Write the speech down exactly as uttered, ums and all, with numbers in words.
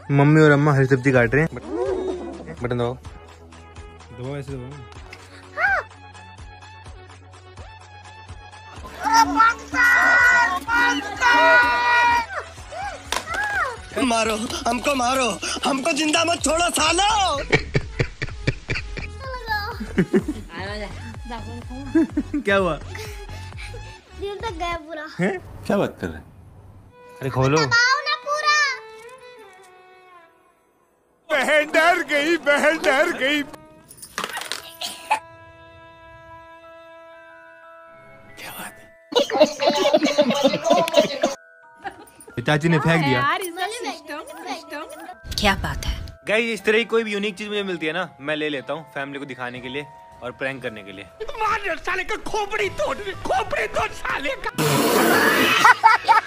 Mummy और अम्मा हरी सब्जी काट रहे हैं। बटन दबाओ, दबाओ ऐसे दबाओ। मारो हमको, मारो हमको, जिंदा मत छोड़ो सालो। क्या हुआ? दिल तक गया पूरा। है? क्या बात कर रहे हैं? अरे खोलो। दबाओ ना पूरा। बहन डर गई, बहन डर गई। क्या बात है? चाची ने फेंक दिया। क्या बात है? गाइस, इस तरह की कोई भी यूनिक चीज मुझे मिलती है ना, मैं ले लेता हूँ फैमिली को दिखाने के लिए और प्रैंक करने के लिए। मार साले का खोपड़ी तोड़, खोपड़ी तोड़ साले का।